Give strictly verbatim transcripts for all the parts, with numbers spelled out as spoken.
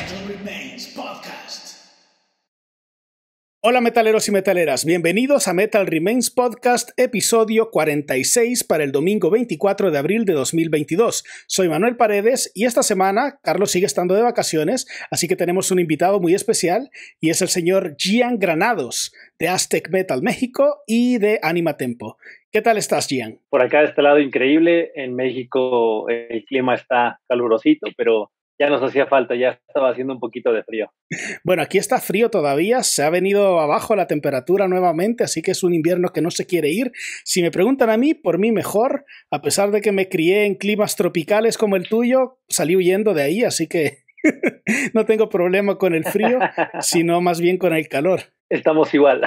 Metal Remains Podcast. Hola metaleros y metaleras, bienvenidos a Metal Remains Podcast, episodio cuarenta y seis para el domingo veinticuatro de abril de dos mil veintidós. Soy Manuel Paredes y esta semana Carlos sigue estando de vacaciones, así que tenemos un invitado muy especial y es el señor Gian Granados de Aztec Metal México y de Anima Tempo. ¿Qué tal estás, Gian? Por acá de este lado increíble, en México el clima está calurosito, pero ya nos hacía falta, ya estaba haciendo un poquito de frío. Bueno, aquí está frío todavía, se ha venido abajo la temperatura nuevamente, así que es un invierno que no se quiere ir. Si me preguntan a mí, por mí mejor, a pesar de que me crié en climas tropicales como el tuyo, salí huyendo de ahí, así que no tengo problema con el frío, sino más bien con el calor. Estamos igual.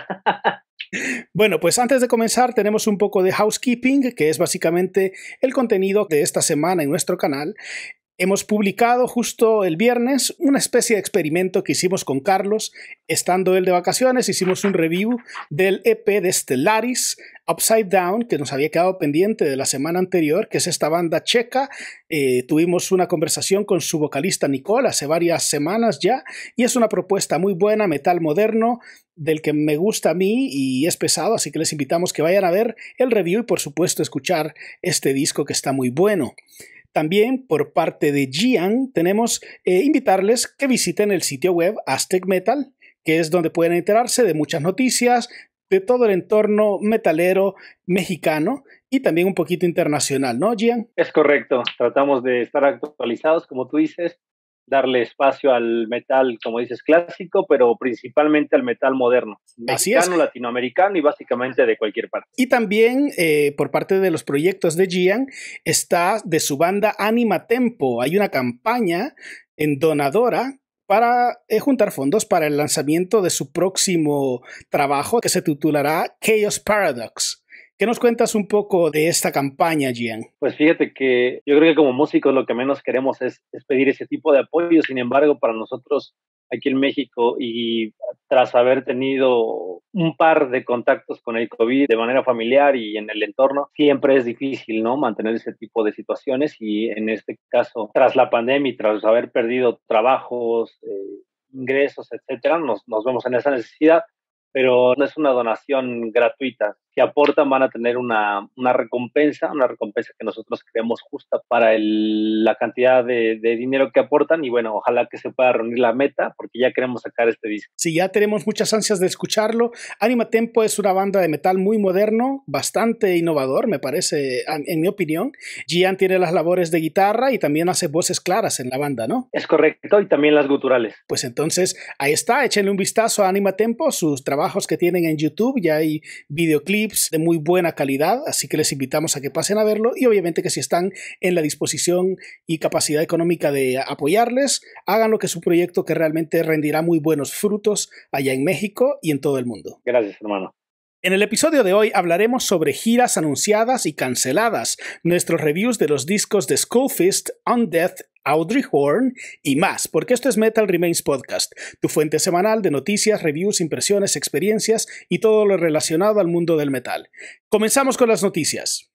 Bueno, pues antes de comenzar tenemos un poco de housekeeping, que es básicamente el contenido de esta semana en nuestro canal. Hemos publicado justo el viernes una especie de experimento que hicimos con Carlos. Estando él de vacaciones, hicimos un review del E P de Stellaris, Upside Down, que nos había quedado pendiente de la semana anterior, que es esta banda checa. Eh, tuvimos una conversación con su vocalista Nicole hace varias semanas ya, y es una propuesta muy buena, metal moderno, del que me gusta a mí y es pesado, así que les invitamos que vayan a ver el review y por supuesto escuchar este disco que está muy bueno. También por parte de Gian tenemos eh, invitarles que visiten el sitio web Aztec Metal, que es donde pueden enterarse de muchas noticias, de todo el entorno metalero mexicano y también un poquito internacional, ¿no, Gian? Es correcto, tratamos de estar actualizados, como tú dices, darle espacio al metal, como dices, clásico, pero principalmente al metal moderno, mexicano, latinoamericano y básicamente de cualquier parte. Y también eh, por parte de los proyectos de Gian está de su banda Anima Tempo. Hay una campaña en Donadora para eh, juntar fondos para el lanzamiento de su próximo trabajo que se titulará Chaos Paradox. ¿Qué nos cuentas un poco de esta campaña, Gian? Pues fíjate que yo creo que como músicos lo que menos queremos es, es pedir ese tipo de apoyo. Sin embargo, para nosotros aquí en México y tras haber tenido un par de contactos con el COVID de manera familiar y en el entorno, siempre es difícil, ¿no?, mantener ese tipo de situaciones y en este caso, tras la pandemia y tras haber perdido trabajos, eh, ingresos, etcétera, nos, nos vemos en esa necesidad, pero no es una donación gratuita. Si aportan van a tener una, una recompensa, una recompensa que nosotros creemos justa para el, la cantidad de, de dinero que aportan y bueno, ojalá que se pueda reunir la meta porque ya queremos sacar este disco. Sí, ya tenemos muchas ansias de escucharlo. Anima Tempo es una banda de metal muy moderno, bastante innovador, me parece, en mi opinión. Gian tiene las labores de guitarra y también hace voces claras en la banda, ¿no? Es correcto, y también las guturales. Pues entonces, ahí está, échenle un vistazo a Anima Tempo, sus trabajos que tienen en YouTube, ya hay videoclips de muy buena calidad, así que les invitamos a que pasen a verlo y obviamente que si están en la disposición y capacidad económica de apoyarles, háganlo, que es un proyecto que realmente rendirá muy buenos frutos allá en México y en todo el mundo. Gracias, hermano. En el episodio de hoy hablaremos sobre giras anunciadas y canceladas, nuestros reviews de los discos de Skullfist, Undeath, Audrey Horne y más, porque esto es Metal Remains Podcast, tu fuente semanal de noticias, reviews, impresiones, experiencias y todo lo relacionado al mundo del metal. Comenzamos con las noticias.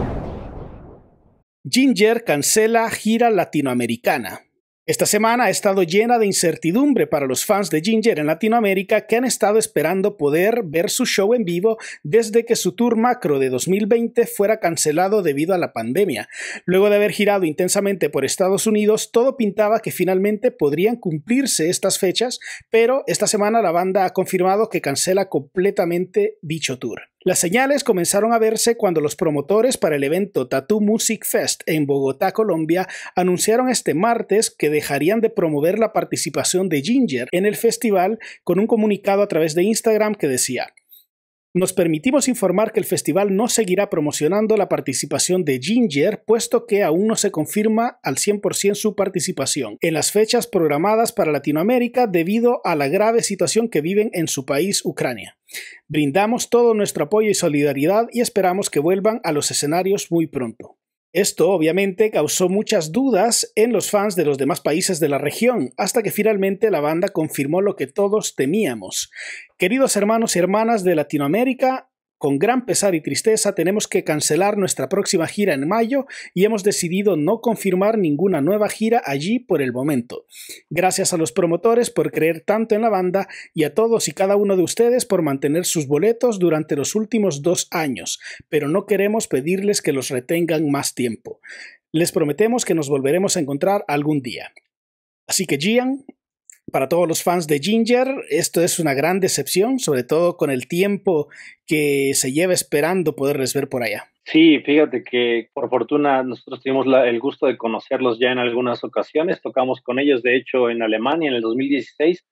Ginger cancela gira latinoamericana. Esta semana ha estado llena de incertidumbre para los fans de Ginger en Latinoamérica, que han estado esperando poder ver su show en vivo desde que su tour macro de dos mil veinte fuera cancelado debido a la pandemia. Luego de haber girado intensamente por Estados Unidos, todo pintaba que finalmente podrían cumplirse estas fechas, pero esta semana la banda ha confirmado que cancela completamente dicho tour. Las señales comenzaron a verse cuando los promotores para el evento Tattoo Music Fest en Bogotá, Colombia, anunciaron este martes que dejarían de promover la participación de Ginger en el festival con un comunicado a través de Instagram que decía: nos permitimos informar que el festival no seguirá promocionando la participación de Ginger, puesto que aún no se confirma al cien por ciento su participación en las fechas programadas para Latinoamérica debido a la grave situación que viven en su país, Ucrania. Brindamos todo nuestro apoyo y solidaridad y esperamos que vuelvan a los escenarios muy pronto. Esto obviamente causó muchas dudas en los fans de los demás países de la región, hasta que finalmente la banda confirmó lo que todos temíamos. Queridos hermanos y hermanas de Latinoamérica, Con gran pesar y tristeza tenemos que cancelar nuestra próxima gira en mayo y hemos decidido no confirmar ninguna nueva gira allí por el momento. Gracias a los promotores por creer tanto en la banda y a todos y cada uno de ustedes por mantener sus boletos durante los últimos dos años, pero no queremos pedirles que los retengan más tiempo. Les prometemos que nos volveremos a encontrar algún día. Así que Gian, para todos los fans de Ginger, esto es una gran decepción, sobre todo con el tiempo que se lleva esperando poderles ver por allá. Sí, fíjate que por fortuna nosotros tuvimos la, el gusto de conocerlos ya en algunas ocasiones, tocamos con ellos de hecho en Alemania en el dos mil dieciséis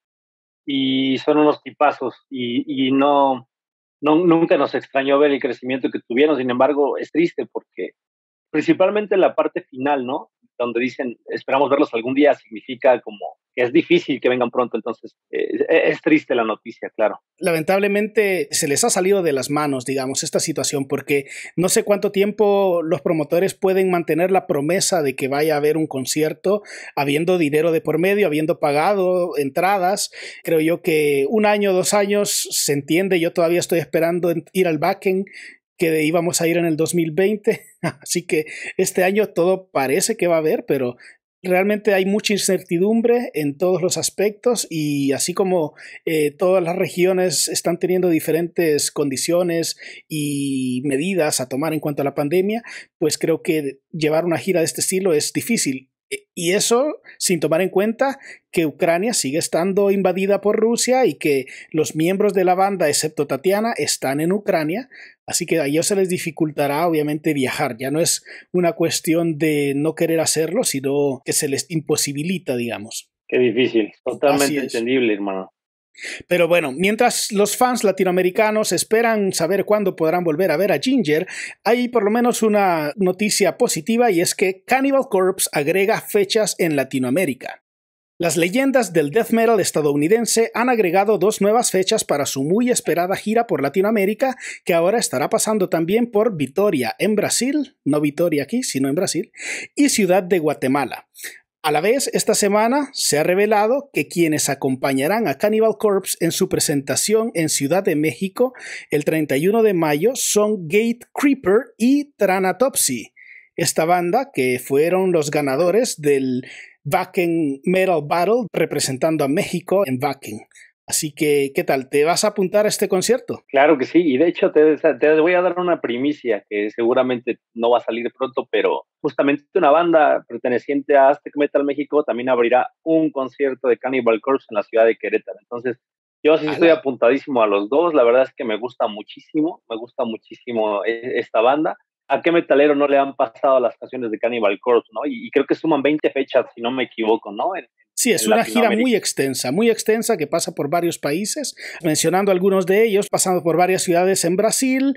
y son unos tipazos y, y no, no, nunca nos extrañó ver el crecimiento que tuvieron, sin embargo es triste porque principalmente la parte final, ¿no? Donde dicen, esperamos verlos algún día, significa como que es difícil que vengan pronto, entonces eh, es triste la noticia, claro. Lamentablemente se les ha salido de las manos, digamos, esta situación, porque no sé cuánto tiempo los promotores pueden mantener la promesa de que vaya a haber un concierto, habiendo dinero de por medio, habiendo pagado entradas. Creo yo que un año, dos años se entiende, yo todavía estoy esperando ir al Wacken, que íbamos a ir en el dos mil veinte, así que este año todo parece que va a haber, pero realmente hay mucha incertidumbre en todos los aspectos y así como eh, todas las regiones están teniendo diferentes condiciones y medidas a tomar en cuanto a la pandemia, pues creo que llevar una gira de este estilo es difícil. Y eso sin tomar en cuenta que Ucrania sigue estando invadida por Rusia y que los miembros de la banda, excepto Tatiana, están en Ucrania. Así que a ellos se les dificultará obviamente viajar. Ya no es una cuestión de no querer hacerlo, sino que se les imposibilita, digamos. Qué difícil, totalmente entendible, hermano. Pero bueno, mientras los fans latinoamericanos esperan saber cuándo podrán volver a ver a Ginger, hay por lo menos una noticia positiva y es que Cannibal Corpse agrega fechas en Latinoamérica. Las leyendas del death metal estadounidense han agregado dos nuevas fechas para su muy esperada gira por Latinoamérica, que ahora estará pasando también por Vitoria en Brasil, no Vitoria aquí, sino en Brasil, y Ciudad de Guatemala. A la vez, esta semana se ha revelado que quienes acompañarán a Cannibal Corpse en su presentación en Ciudad de México el treinta y uno de mayo son Gatecreeper y Thranatopsy. Esta banda, que fueron los ganadores del Wacken Metal Battle representando a México en Wacken. Así que, ¿qué tal? ¿Te vas a apuntar a este concierto? Claro que sí, y de hecho te, te voy a dar una primicia que seguramente no va a salir pronto, pero justamente una banda perteneciente a Aztec Metal México también abrirá un concierto de Cannibal Corpse en la ciudad de Querétaro. Entonces, yo sí estoy apuntadísimo a los dos, la verdad es que me gusta muchísimo, me gusta muchísimo esta banda. ¿A qué metalero no le han pasado las canciones de Cannibal Corpse, no? Y, y creo que suman veinte fechas, si no me equivoco, ¿no? En, Sí, es una gira muy extensa, muy extensa que pasa por varios países, mencionando algunos de ellos, pasando por varias ciudades en Brasil,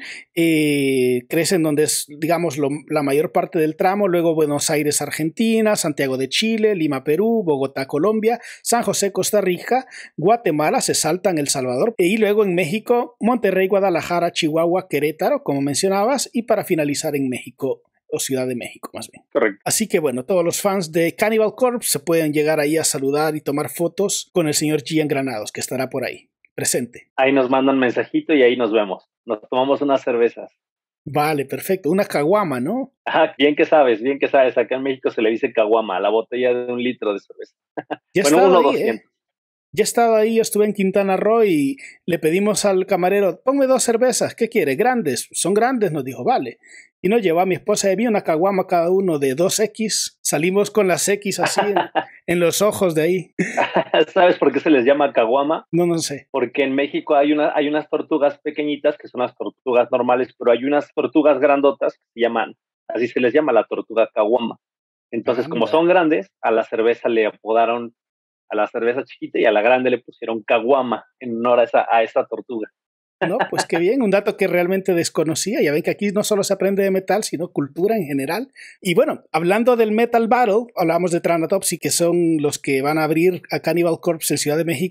eh, crecen donde es, digamos, lo, la mayor parte del tramo, luego Buenos Aires, Argentina, Santiago de Chile, Lima, Perú, Bogotá, Colombia, San José, Costa Rica, Guatemala, se saltan El Salvador, y luego en México, Monterrey, Guadalajara, Chihuahua, Querétaro, como mencionabas, y para finalizar en México, o Ciudad de México más bien. Correcto. Así que bueno, todos los fans de Cannibal Corpse se pueden llegar ahí a saludar y tomar fotos con el señor Gian Granados, que estará por ahí, presente. Ahí nos mandan mensajito y ahí nos vemos. Nos tomamos unas cervezas. Vale, perfecto. Una caguama, ¿no? Ah, bien que sabes, bien que sabes. Acá en México se le dice caguama, a la botella de un litro de cerveza. Ya bueno, uno ahí, doscientos. ¿eh? Ya he estado ahí, yo estuve en Quintana Roo y le pedimos al camarero, ponme dos cervezas, ¿qué quiere? ¿Grandes? ¿Son grandes? Nos dijo, vale. Y nos llevó a mi esposa y a mí una caguama cada uno de dos equis. Salimos con las equis así en, en los ojos de ahí. ¿Sabes por qué se les llama caguama? No, no sé. Porque en México hay, una, hay unas tortugas pequeñitas que son las tortugas normales, pero hay unas tortugas grandotas que se llaman, así se les llama la tortuga caguama. Entonces, ah, como son grandes, a la cerveza le apodaron, a la cerveza chiquita y a la grande le pusieron caguama en honor a esa, a esa tortuga. No, pues qué bien, un dato que realmente desconocía. Ya ven que aquí no solo se aprende de metal, sino cultura en general. Y bueno, hablando del Metal Battle, hablamos de Thranatopsy, que son los que van a abrir a Cannibal Corpse en Ciudad de México, y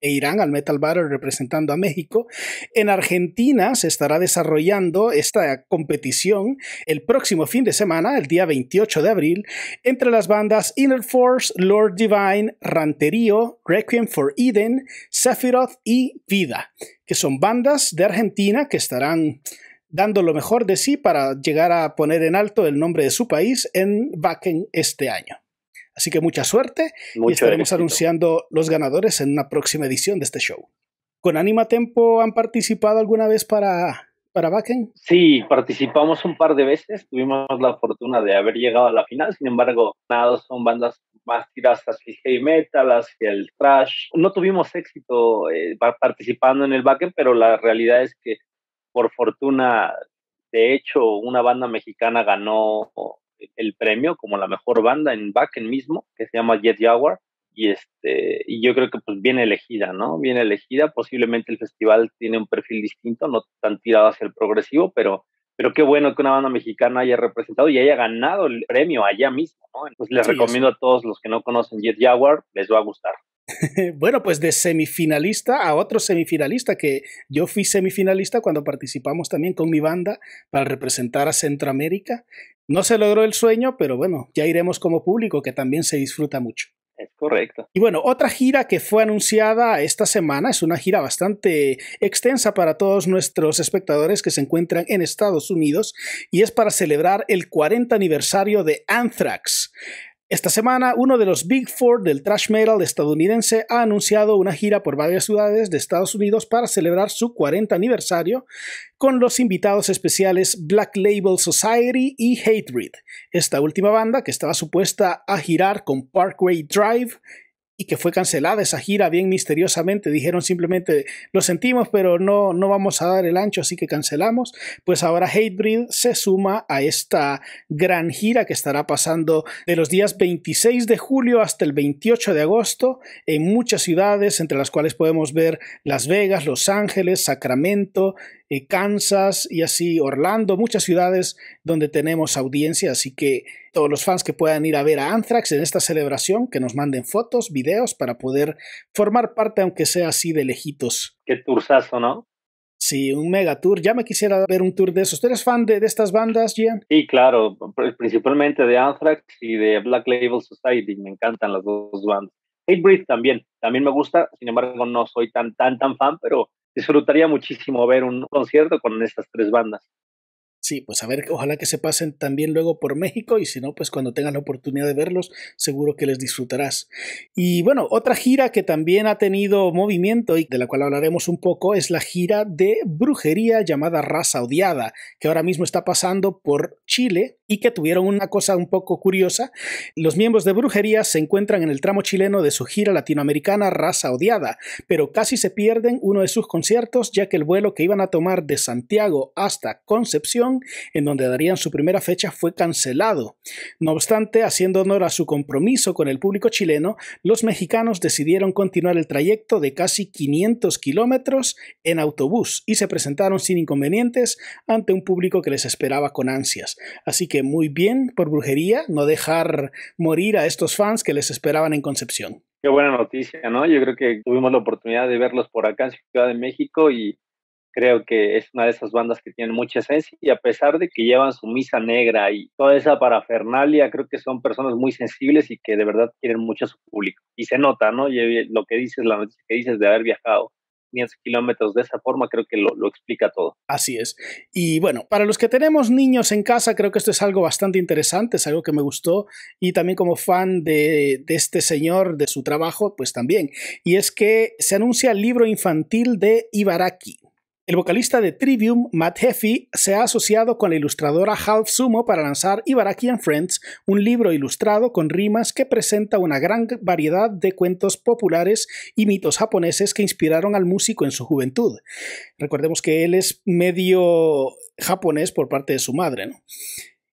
e irán al Metal Battle representando a México. En Argentina se estará desarrollando esta competición el próximo fin de semana, el día veintiocho de abril, entre las bandas Inner Force, Lord Divine, Ranterío, Requiem for Eden, Sephiroth y Vida, que son bandas de Argentina que estarán dando lo mejor de sí para llegar a poner en alto el nombre de su país en Wacken este año. Así que mucha suerte Mucho y estaremos éxito. anunciando los ganadores en una próxima edición de este show. ¿Con Anima Tempo han participado alguna vez para, para Wacken? Sí, participamos un par de veces. Tuvimos la fortuna de haber llegado a la final. Sin embargo, nada, son bandas más tiradas hacia el heavy metal, hacia el thrash. No tuvimos éxito eh, participando en el Wacken, pero la realidad es que, por fortuna, de hecho, una banda mexicana ganó el premio como la mejor banda en Wacken mismo, que se llama Jet Jaguar, y este y yo creo que pues bien elegida, ¿no? Bien elegida. Posiblemente el festival tiene un perfil distinto, no tan tirado hacia el progresivo, pero pero qué bueno que una banda mexicana haya representado y haya ganado el premio allá mismo, ¿no? Entonces les sí, recomiendo sí. a todos los que no conocen Jet Jaguar, les va a gustar. Bueno, pues de semifinalista a otro semifinalista, que yo fui semifinalista cuando participamos también con mi banda para representar a Centroamérica. No se logró el sueño, pero bueno, ya iremos como público, que también se disfruta mucho. Es correcto. Y bueno, otra gira que fue anunciada esta semana, es una gira bastante extensa para todos nuestros espectadores que se encuentran en Estados Unidos, y es para celebrar el cuarenta aniversario de Anthrax. Esta semana, uno de los Big Four del thrash metal estadounidense ha anunciado una gira por varias ciudades de Estados Unidos para celebrar su cuarenta aniversario, con los invitados especiales Black Label Society y Hatebreed. Esta última banda, que estaba supuesta a girar con Parkway Drive y que fue cancelada esa gira bien misteriosamente, dijeron simplemente lo sentimos pero no, no vamos a dar el ancho, así que cancelamos. Pues ahora Hatebreed se suma a esta gran gira que estará pasando de los días veintiséis de julio hasta el veintiocho de agosto en muchas ciudades, entre las cuales podemos ver Las Vegas, Los Ángeles, Sacramento, eh, Kansas y así Orlando, muchas ciudades donde tenemos audiencia, así que todos los fans que puedan ir a ver a Anthrax en esta celebración, que nos manden fotos, videos, para poder formar parte, aunque sea así de lejitos. Qué toursazo, ¿no? Sí, un mega tour. Ya me quisiera ver un tour de esos. ¿Tú eres fan de, de estas bandas, Gian? Sí, claro, principalmente de Anthrax y de Black Label Society. Me encantan las dos bandas. Hatebreed también, también me gusta, sin embargo no soy tan, tan, tan fan, pero disfrutaría muchísimo ver un concierto con estas tres bandas. Sí, pues a ver, ojalá que se pasen también luego por México, y si no, pues cuando tengas la oportunidad de verlos, seguro que les disfrutarás. Y bueno, otra gira que también ha tenido movimiento y de la cual hablaremos un poco es la gira de brujería llamada Raza Odiada, que ahora mismo está pasando por Chile y que tuvieron una cosa un poco curiosa. Los miembros de brujería se encuentran en el tramo chileno de su gira latinoamericana Raza Odiada, pero casi se pierden uno de sus conciertos, ya que el vuelo que iban a tomar de Santiago hasta Concepción, en donde darían su primera fecha, fue cancelado. No obstante, haciendo honor a su compromiso con el público chileno, los mexicanos decidieron continuar el trayecto de casi quinientos kilómetros en autobús y se presentaron sin inconvenientes ante un público que les esperaba con ansias. Así que muy bien por brujería, no dejar morir a estos fans que les esperaban en Concepción. Qué buena noticia, ¿no? Yo creo que tuvimos la oportunidad de verlos por acá en Ciudad de México y creo que es una de esas bandas que tienen mucha esencia, y a pesar de que llevan su misa negra y toda esa parafernalia, creo que son personas muy sensibles y que de verdad quieren mucho a su público. Y se nota, ¿no? Y lo que dices, la noticia que dices de haber viajado quinientos kilómetros de esa forma, creo que lo, lo explica todo. Así es. Y bueno, para los que tenemos niños en casa, creo que esto es algo bastante interesante, es algo que me gustó, y también como fan de, de este señor, de su trabajo, pues también. Y es que se anuncia el libro infantil de Ibaraki. El vocalista de Trivium, Matt Heffy, se ha asociado con la ilustradora Half Sumo para lanzar Ibaraki and Friends, un libro ilustrado con rimas que presenta una gran variedad de cuentos populares y mitos japoneses que inspiraron al músico en su juventud. Recordemos que él es medio japonés por parte de su madre, ¿no?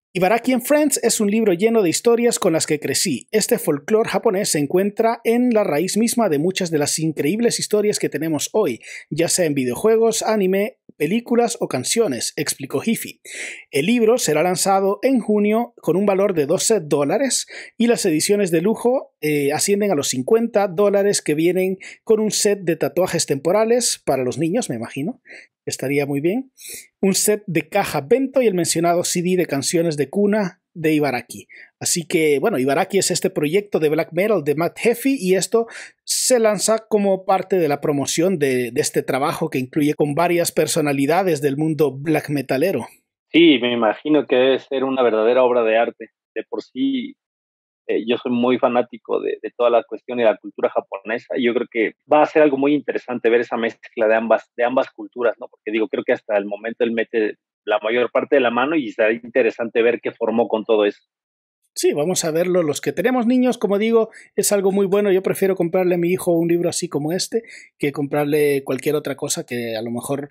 Ibaraki and Friends es un libro lleno de historias con las que crecí. Este folclore japonés se encuentra en la raíz misma de muchas de las increíbles historias que tenemos hoy, ya sea en videojuegos, anime, películas o canciones, explicó Hifi. El libro será lanzado en junio con un valor de doce dólares y las ediciones de lujo eh, ascienden a los cincuenta dólares, que vienen con un set de tatuajes temporales para los niños, me imagino. Estaría muy bien. Un set de caja bento y el mencionado C D de canciones de cuna de Ibaraki. Así que, bueno, Ibaraki es este proyecto de black metal de Matt Heafy y esto se lanza como parte de la promoción de, de este trabajo que incluye con varias personalidades del mundo black metalero. Sí, me imagino que debe ser una verdadera obra de arte. De por sí, eh, yo soy muy fanático de, de toda la cuestión y la cultura japonesa, y yo creo que va a ser algo muy interesante ver esa mezcla de ambas, de ambas culturas, ¿no? Porque digo, creo que hasta el momento él mete la mayor parte de la mano y será interesante ver qué formó con todo eso. Sí, vamos a verlo. Los que tenemos niños, como digo, es algo muy bueno. Yo prefiero comprarle a mi hijo un libro así como este que comprarle cualquier otra cosa que a lo mejor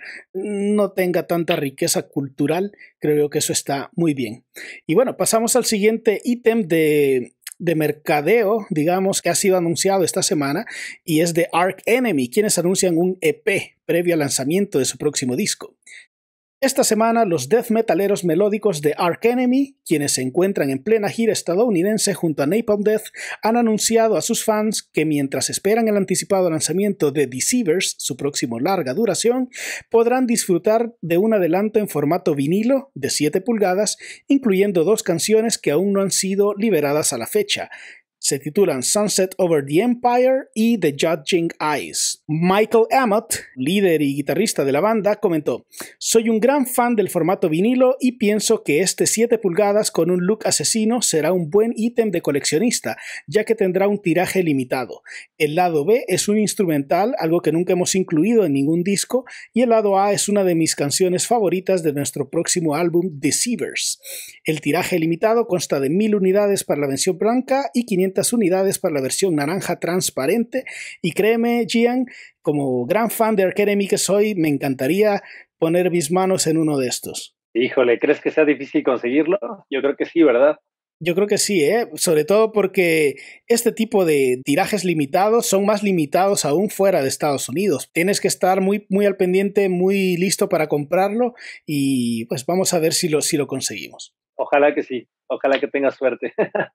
no tenga tanta riqueza cultural. Creo que eso está muy bien. Y bueno, pasamos al siguiente ítem de... de mercadeo, digamos, que ha sido anunciado esta semana, y es de Arch Enemy, quienes anuncian un E P previo al lanzamiento de su próximo disco. Esta semana, los death metaleros melódicos de Arch Enemy, quienes se encuentran en plena gira estadounidense junto a Napalm Death, han anunciado a sus fans que mientras esperan el anticipado lanzamiento de Deceivers, su próximo larga duración, podrán disfrutar de un adelanto en formato vinilo de siete pulgadas, incluyendo dos canciones que aún no han sido liberadas a la fecha. Se titulan Sunset Over the Empire y The Judging Eyes. Michael Amott, líder y guitarrista de la banda, comentó: "Soy un gran fan del formato vinilo y pienso que este siete pulgadas con un look asesino será un buen ítem de coleccionista, ya que tendrá un tiraje limitado. El lado B es un instrumental, algo que nunca hemos incluido en ningún disco, y el lado A es una de mis canciones favoritas de nuestro próximo álbum Deceivers. El tiraje limitado consta de mil unidades para la versión blanca y quinientas unidades para la versión naranja transparente, y créeme, Gian, como gran fan de Arch Enemy que soy, me encantaría poner mis manos en uno de estos". Híjole, ¿crees que sea difícil conseguirlo? Yo creo que sí, ¿verdad? Yo creo que sí, ¿eh? Sobre todo porque este tipo de tirajes limitados son más limitados aún fuera de Estados Unidos. Tienes que estar muy, muy al pendiente, muy listo para comprarlo, y pues vamos a ver si lo, si lo conseguimos. Ojalá que sí, ojalá que tengas suerte.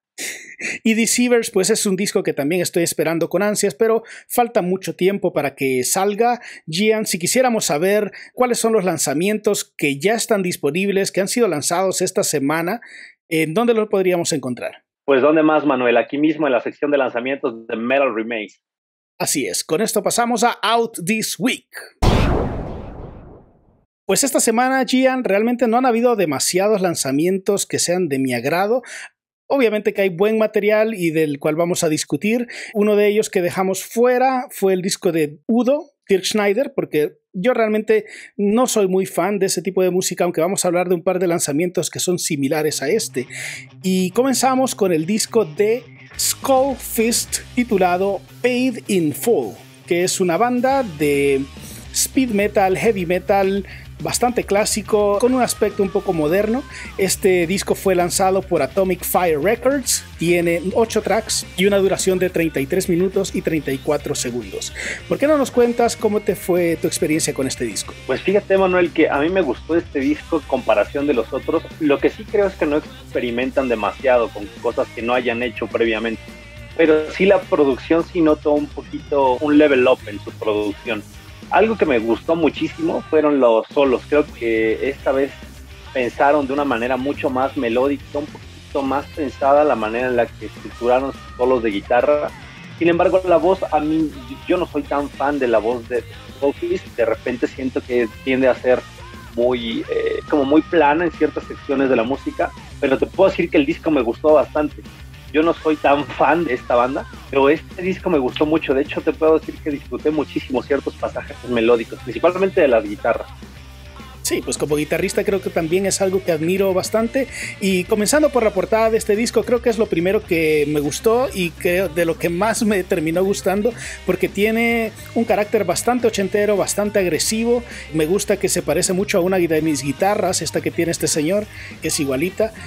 Y Deceivers, pues es un disco que también estoy esperando con ansias, pero falta mucho tiempo para que salga. Gian, si quisiéramos saber cuáles son los lanzamientos que ya están disponibles, que han sido lanzados esta semana, ¿en dónde los podríamos encontrar? Pues ¿dónde más, Manuel? Aquí mismo en la sección de lanzamientos de Metal Remains. Así es, con esto pasamos a Out This Week. Pues esta semana, Gian, realmente no han habido demasiados lanzamientos que sean de mi agrado. Obviamente que hay buen material y del cual vamos a discutir. Uno de ellos que dejamos fuera fue el disco de Udo, Dirk Schneider, porque yo realmente no soy muy fan de ese tipo de música, aunque vamos a hablar de un par de lanzamientos que son similares a este. Y comenzamos con el disco de Skull Fist titulado Paid in Full, que es una banda de speed metal, heavy metal, bastante clásico, con un aspecto un poco moderno. Este disco fue lanzado por Atomic Fire Records, tiene ocho tracks y una duración de treinta y tres minutos y treinta y cuatro segundos. ¿Por qué no nos cuentas cómo te fue tu experiencia con este disco? Pues fíjate, Manuel, que a mí me gustó este disco en comparación de los otros. Lo que sí creo es que no experimentan demasiado con cosas que no hayan hecho previamente, pero sí la producción sí notó un poquito un level up en su producción. Algo que me gustó muchísimo fueron los solos. Creo que esta vez pensaron de una manera mucho más melódica, un poquito más pensada la manera en la que estructuraron sus solos de guitarra. Sin embargo, la voz, a mí, yo no soy tan fan de la voz de Sophie. De repente siento que tiende a ser muy, eh, como muy plana en ciertas secciones de la música, pero te puedo decir que el disco me gustó bastante. Yo no soy tan fan de esta banda, pero este disco me gustó mucho. De hecho, te puedo decir que disfruté muchísimo ciertos pasajes melódicos, principalmente de las guitarras. Sí, pues como guitarrista creo que también es algo que admiro bastante. Y comenzando por la portada de este disco, creo que es lo primero que me gustó y creo de lo que más me terminó gustando, porque tiene un carácter bastante ochentero, bastante agresivo. Me gusta que se parece mucho a una de mis guitarras, esta que tiene este señor, que es igualita.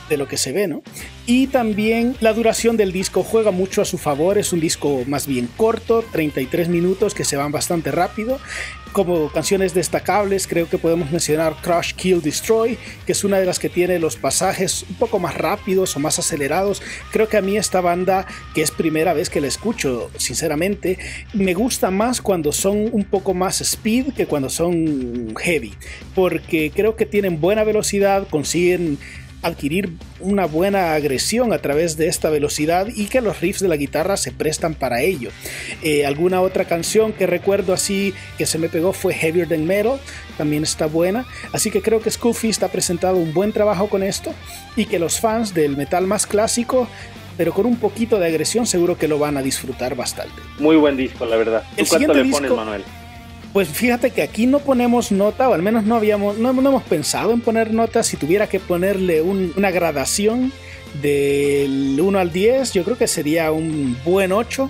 de lo que se ve, ¿no? Y también la duración del disco juega mucho a su favor, es un disco más bien corto, treinta y tres minutos que se van bastante rápido. Como canciones destacables creo que podemos mencionar Crush, Kill, Destroy, que es una de las que tiene los pasajes un poco más rápidos o más acelerados. Creo que a mí esta banda, que es primera vez que la escucho, sinceramente, me gusta más cuando son un poco más speed que cuando son heavy, porque creo que tienen buena velocidad, consiguen adquirir una buena agresión a través de esta velocidad y que los riffs de la guitarra se prestan para ello. Eh, alguna otra canción que recuerdo así que se me pegó fue Heavier Than Metal, también está buena, así que creo que School Feast ha presentado un buen trabajo con esto y que los fans del metal más clásico, pero con un poquito de agresión, seguro que lo van a disfrutar bastante. Muy buen disco, la verdad. ¿Tú cuánto le pones, disco, Manuel? Pues fíjate que aquí no ponemos nota, o al menos no habíamos, no, no hemos pensado en poner notas. Si tuviera que ponerle un, una gradación del uno al diez, yo creo que sería un buen ocho.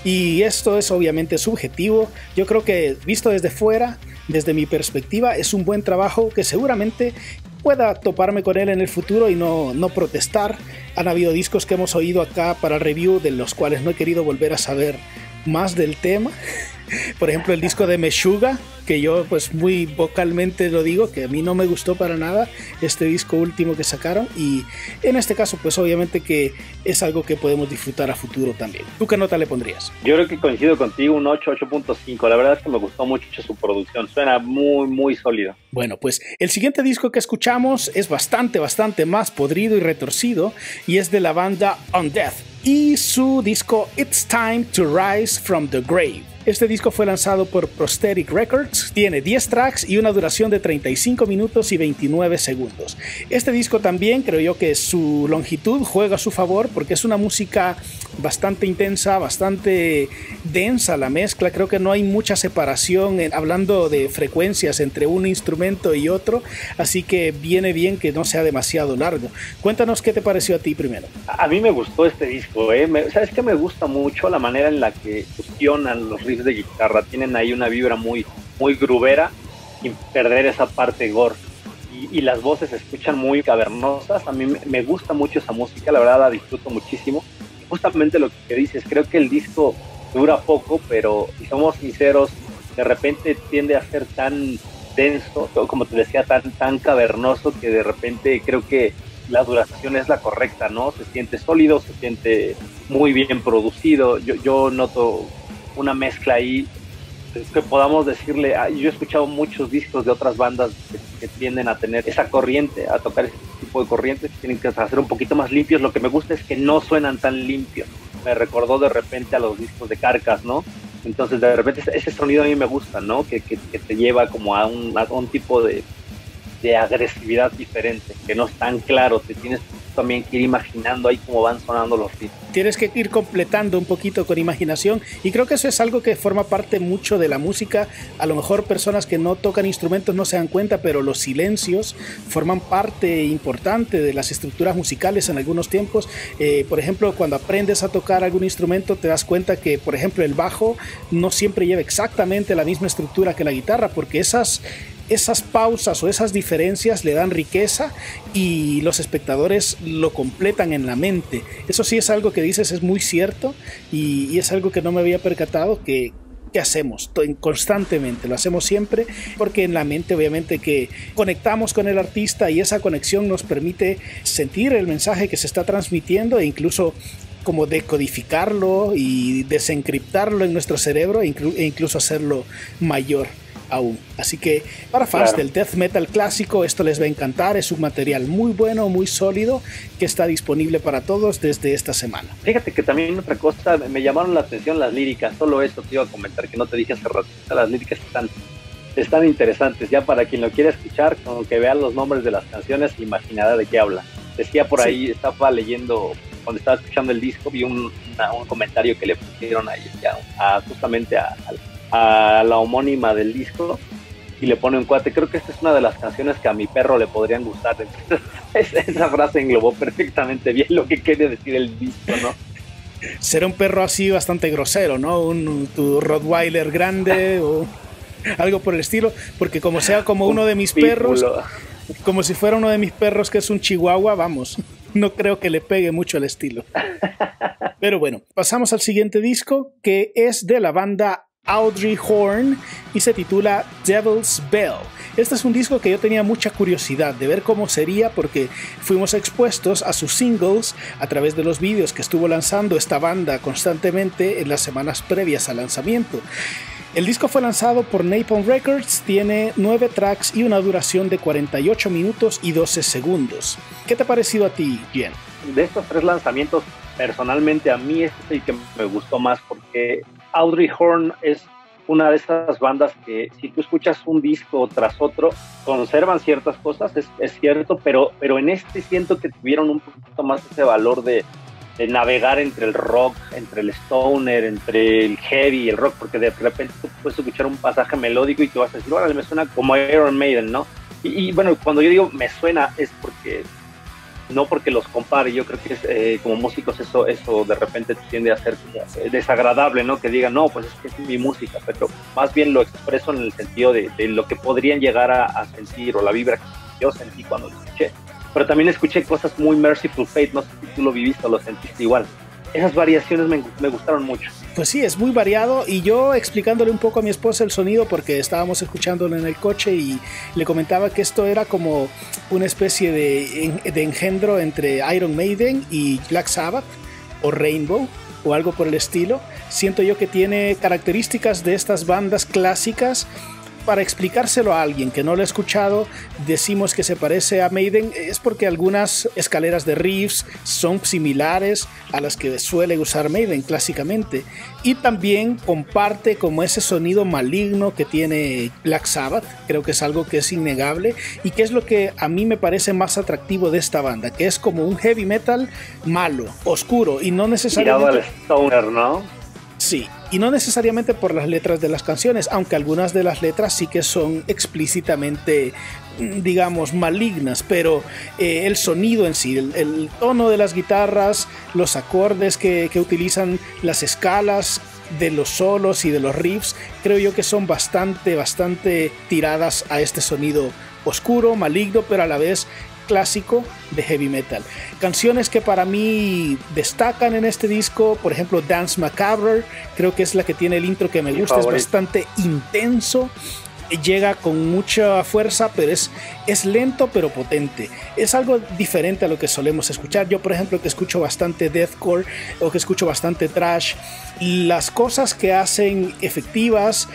Y esto es obviamente subjetivo. Yo creo que visto desde fuera, desde mi perspectiva, es un buen trabajo que seguramente pueda toparme con él en el futuro y no, no protestar. Han habido discos que hemos oído acá para review de los cuales no he querido volver a saber más del tema. Por ejemplo, el disco de Meshuggah, que yo pues muy vocalmente lo digo, que a mí no me gustó para nada este disco último que sacaron, y en este caso pues obviamente que es algo que podemos disfrutar a futuro también. ¿Tú qué nota le pondrías? Yo creo que coincido contigo, un ocho, ocho punto cinco. La verdad es que me gustó mucho su producción, suena muy muy sólido. Bueno, pues el siguiente disco que escuchamos es bastante bastante más podrido y retorcido, y es de la banda Undeath y su disco It's Time to Rise from the Grave. Este disco fue lanzado por Prosthetic Records, tiene diez tracks y una duración de treinta y cinco minutos y veintinueve segundos. Este disco también creo yo que su longitud juega a su favor porque es una música bastante intensa, bastante densa la mezcla. Creo que no hay mucha separación en, hablando de frecuencias entre un instrumento y otro, así que viene bien que no sea demasiado largo. Cuéntanos qué te pareció a ti primero. A mí me gustó este disco, ¿eh? Me, ¿sabes qué? Me gusta mucho la manera en la que fusionan los riffs de guitarra, tienen ahí una vibra muy, muy groovera sin perder esa parte gore, y, y las voces se escuchan muy cavernosas. A mí me, me gusta mucho esa música, la verdad la disfruto muchísimo. Justamente lo que dices, creo que el disco dura poco, pero si somos sinceros, de repente tiende a ser tan denso, como te decía, tan, tan cavernoso, que de repente creo que la duración es la correcta, ¿no? Se siente sólido, se siente muy bien producido. Yo, yo noto una mezcla ahí que podamos decirle, yo he escuchado muchos discos de otras bandas que, que tienden a tener esa corriente, a tocar ese tipo de corrientes, que tienen que hacer un poquito más limpios. Lo que me gusta es que no suenan tan limpios. Me recordó de repente a los discos de Carcass, ¿no? Entonces de repente ese sonido a mí me gusta, ¿no? Que, que, que te lleva como a un, a un tipo de, de agresividad diferente, que no es tan claro, te tienes también que ir imaginando ahí cómo van sonando los ritmos. Tienes que ir completando un poquito con imaginación, y creo que eso es algo que forma parte mucho de la música. A lo mejor personas que no tocan instrumentos no se dan cuenta, pero los silencios forman parte importante de las estructuras musicales en algunos tiempos. Eh, por ejemplo, cuando aprendes a tocar algún instrumento te das cuenta que, por ejemplo, el bajo no siempre lleva exactamente la misma estructura que la guitarra, porque esas esas pausas o esas diferencias le dan riqueza y los espectadores lo completan en la mente. Eso sí es algo que dices, es muy cierto, y, y es algo que no me había percatado, que que hacemos constantemente, lo hacemos siempre, porque en la mente obviamente que conectamos con el artista y esa conexión nos permite sentir el mensaje que se está transmitiendo e incluso como decodificarlo y desencriptarlo en nuestro cerebro e, inclu- e incluso hacerlo mayor aún. Así que para fans claro. del death metal clásico esto les va a encantar. Es un material muy bueno, muy sólido, que está disponible para todos desde esta semana. Fíjate que también otra cosa, me llamaron la atención las líricas. Solo eso te iba a comentar, que no te dije hace rato. Las líricas están, están interesantes. Ya para quien lo quiera escuchar, con que vean los nombres de las canciones, imaginará de qué habla. Decía por ahí, sí. Estaba leyendo, cuando estaba escuchando el disco, vi un, una, un comentario que le pusieron ahí ya, a, justamente a, a a la homónima del disco, y le pone un cuate. Creo que esta es una de las canciones que a mi perro le podrían gustar. Entonces, esa frase englobó perfectamente bien lo que quiere decir el disco, ¿no? Será un perro así bastante grosero, ¿no? Un tu Rottweiler grande o algo por el estilo, porque como sea como uno de mis perros, como si fuera uno de mis perros que es un chihuahua, vamos. no creo que le pegue mucho el estilo. Pero bueno, pasamos al siguiente disco, que es de la banda Audrey Horne y se titula Devil's Bell. Este es un disco que yo tenía mucha curiosidad de ver cómo sería, porque fuimos expuestos a sus singles a través de los vídeos que estuvo lanzando esta banda constantemente en las semanas previas al lanzamiento. El disco fue lanzado por Napalm Records, tiene nueve tracks y una duración de cuarenta y ocho minutos y doce segundos. ¿Qué te ha parecido a ti, Jen? De estos tres lanzamientos, personalmente a mí este es el que me gustó más, porque Audrey Horne es una de estas bandas que si tú escuchas un disco tras otro, conservan ciertas cosas, es, es cierto, pero, pero en este siento que tuvieron un poquito más ese valor de, de navegar entre el rock, entre el stoner, entre el heavy y el rock, porque de repente tú puedes escuchar un pasaje melódico y te vas a decir, órale, me suena como Iron Maiden, ¿no? Y, y bueno, cuando yo digo me suena es porque no porque los compare, yo creo que es, eh, como músicos eso eso de repente tiende a ser como eh, desagradable, ¿no? Que digan, no, pues es que es mi música, pero más bien lo expreso en el sentido de, de lo que podrían llegar a, a sentir o la vibra que yo sentí cuando lo escuché. Pero también escuché cosas muy Merciful Fate, no sé si tú lo viviste o lo sentiste igual. Esas variaciones me, me gustaron mucho. Pues sí, es muy variado, y yo explicándole un poco a mi esposa el sonido, porque estábamos escuchándolo en el coche y le comentaba que esto era como una especie de, de engendro entre Iron Maiden y Black Sabbath o Rainbow o algo por el estilo. Siento yo que tiene características de estas bandas clásicas. Para explicárselo a alguien que no lo ha escuchado, decimos que se parece a Maiden, es porque algunas escaleras de riffs son similares a las que suele usar Maiden clásicamente, y también comparte como ese sonido maligno que tiene Black Sabbath. Creo que es algo que es innegable y que es lo que a mí me parece más atractivo de esta banda, que es como un heavy metal malo, oscuro, y no necesariamente... Tirado al stoner, ¿no? Sí, y no necesariamente por las letras de las canciones, aunque algunas de las letras sí que son explícitamente, digamos, malignas, pero eh, el sonido en sí, el, el tono de las guitarras, los acordes que, que utilizan, las escalas de los solos y de los riffs, creo yo que son bastante, bastante tiradas a este sonido oscuro, maligno, pero a la vez clásico de heavy metal. Canciones que para mí destacan en este disco, por ejemplo Dance Macabre, creo que es la que tiene el intro que me gusta, es bastante intenso, llega con mucha fuerza, pero es, es lento pero potente. Es algo diferente a lo que solemos escuchar. Yo, por ejemplo, que escucho bastante deathcore o que escucho bastante thrash, las cosas que hacen efectivas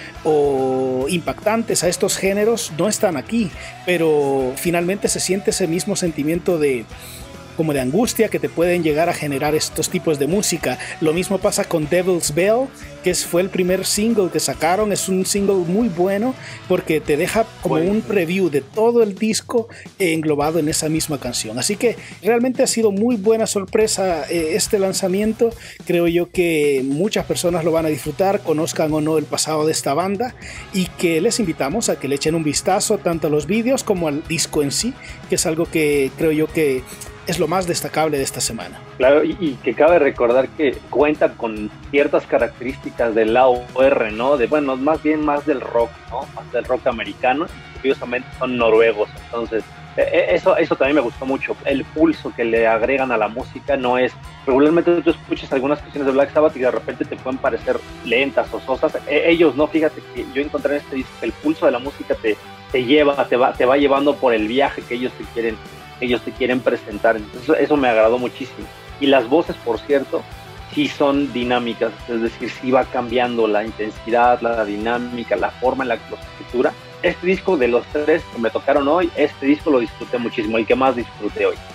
o impactantes a estos géneros no están aquí, pero finalmente se siente ese mismo sentimiento de como de angustia que te pueden llegar a generar estos tipos de música. Lo mismo pasa con Devil's Bell, que fue el primer single que sacaron. Es un single muy bueno porque te deja como un preview de todo el disco englobado en esa misma canción. Así que realmente ha sido muy buena sorpresa eh, este lanzamiento. Creo yo que muchas personas lo van a disfrutar, conozcan o no el pasado de esta banda, y que les invitamos a que le echen un vistazo tanto a los vídeos como al disco en sí, que es algo que creo yo que es lo más destacable de esta semana. Claro, y, y que cabe recordar que cuenta con ciertas características del A O R, ¿no? De, bueno, más bien más del rock, ¿no? Más del rock americano. Curiosamente son noruegos, entonces eh, eso, eso también me gustó mucho. El pulso que le agregan a la música no es... Regularmente tú escuchas algunas canciones de Black Sabbath y de repente te pueden parecer lentas o sosas. Eh, ellos no, fíjate que yo encontré en este disco que el pulso de la música te, te lleva, te va, te va llevando por el viaje que ellos te quieren ellos te quieren presentar. Entonces eso me agradó muchísimo. Y las voces, por cierto, sí son dinámicas, es decir, sí va cambiando la intensidad, la dinámica, la forma en la que los escritura. Este disco, de los tres que me tocaron hoy, este disco lo disfruté muchísimo, el que más disfruté hoy.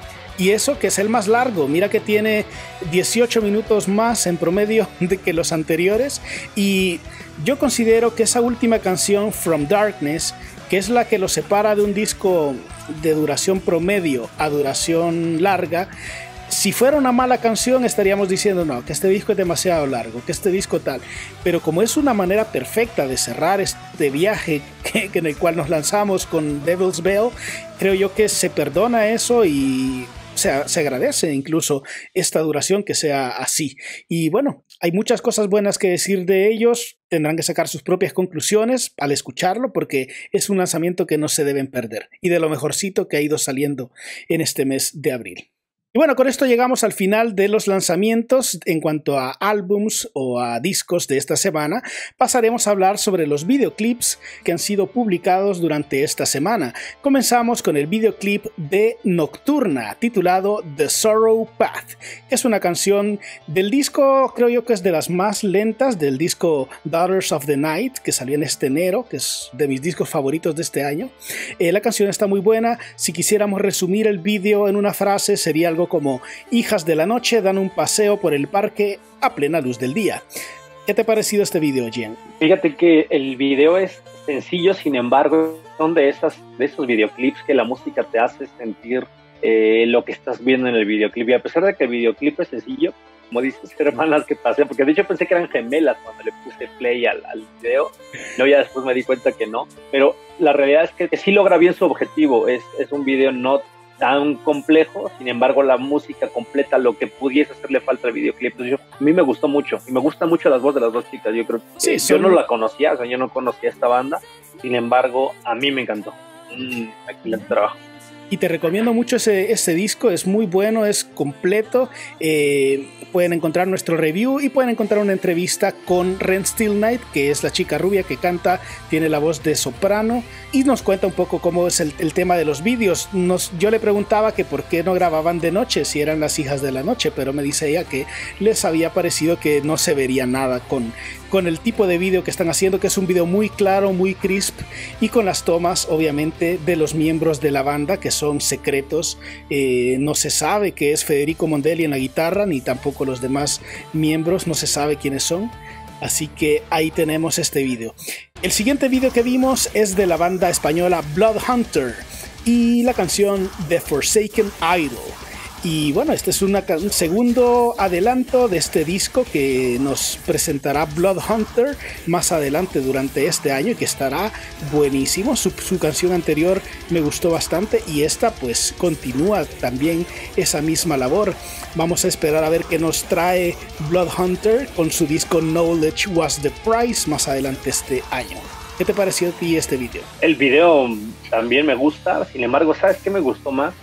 Y eso que es el más largo, mira que tiene dieciocho minutos más en promedio de que los anteriores, y yo considero que esa última canción, From Darkness, que es la que lo separa de un disco de duración promedio a duración larga, si fuera una mala canción estaríamos diciendo no, que este disco es demasiado largo, que este disco tal, pero como es una manera perfecta de cerrar este viaje que, que en el cual nos lanzamos con Devil's Bell, creo yo que se perdona eso y se, se agradece incluso esta duración que sea así. Y bueno, hay muchas cosas buenas que decir de ellos, tendrán que sacar sus propias conclusiones al escucharlo, porque es un lanzamiento que no se deben perder y de lo mejorcito que ha ido saliendo en este mes de abril. Y bueno, con esto llegamos al final de los lanzamientos en cuanto a álbums o a discos de esta semana. Pasaremos a hablar sobre los videoclips que han sido publicados durante esta semana. Comenzamos con el videoclip de Nocturna, titulado The Sorrow Path, que es una canción del disco, creo yo que es de las más lentas, del disco Daughters of the Night, que salió en este enero, que es de mis discos favoritos de este año. Eh, la canción está muy buena. Si quisiéramos resumir el vídeo en una frase, sería algo como: hijas de la noche dan un paseo por el parque a plena luz del día. ¿Qué te ha parecido este video, Jen? Fíjate que el video es sencillo, sin embargo, son de, esas, de esos videoclips que la música te hace sentir eh, lo que estás viendo en el videoclip. Y a pesar de que el videoclip es sencillo, como dices, hermanas que pasé, porque de hecho pensé que eran gemelas cuando le puse play al, al video, no, ya después me di cuenta que no, pero la realidad es que, que sí logra bien su objetivo. Es, es un video no tan complejo, sin embargo la música completa lo que pudiese hacerle falta al videoclip. Entonces, yo, a mí me gustó mucho, y me gusta mucho las voces de las dos chicas. Yo creo que sí, yo son... no la conocía, o sea, yo no conocía esta banda, sin embargo a mí me encantó. Mm, excelente trabajo. Y te recomiendo mucho ese, ese disco, es muy bueno, es completo. Eh, pueden encontrar nuestro review y pueden encontrar una entrevista con Ren Stillnight, que es la chica rubia que canta, tiene la voz de soprano y nos cuenta un poco cómo es el, el tema de los vídeos. Nos, yo le preguntaba que por qué no grababan de noche si eran las hijas de la noche, pero me dice ella que les había parecido que no se vería nada con, con el tipo de vídeo que están haciendo, que es un vídeo muy claro, muy crisp y con las tomas obviamente de los miembros de la banda que son secretos. Eh, no se sabe que es Federico Mondelli en la guitarra, ni tampoco los demás miembros, no se sabe quiénes son. Así que ahí tenemos este vídeo. El siguiente vídeo que vimos es de la banda española Bloodhunter y la canción The Forsaken Idol. Y bueno, este es una, un segundo adelanto de este disco que nos presentará Bloodhunter más adelante durante este año y que estará buenísimo. Su, su canción anterior me gustó bastante y esta pues continúa también esa misma labor. Vamos a esperar a ver qué nos trae Bloodhunter con su disco Knowledge Was the Price más adelante este año. ¿Qué te pareció a ti este video? El video también me gusta, sin embargo, ¿sabes qué me gustó más?